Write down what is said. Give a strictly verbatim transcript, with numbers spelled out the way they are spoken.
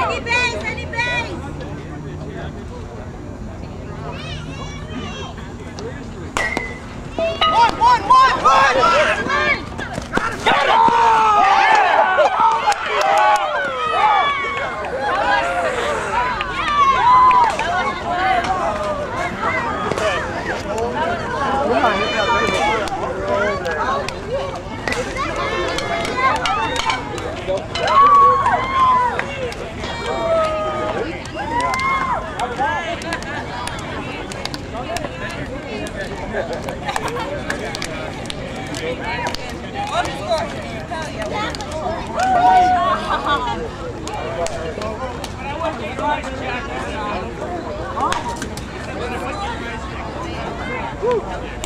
Any base, any base. One, one, one, one, one. Get it! Woo!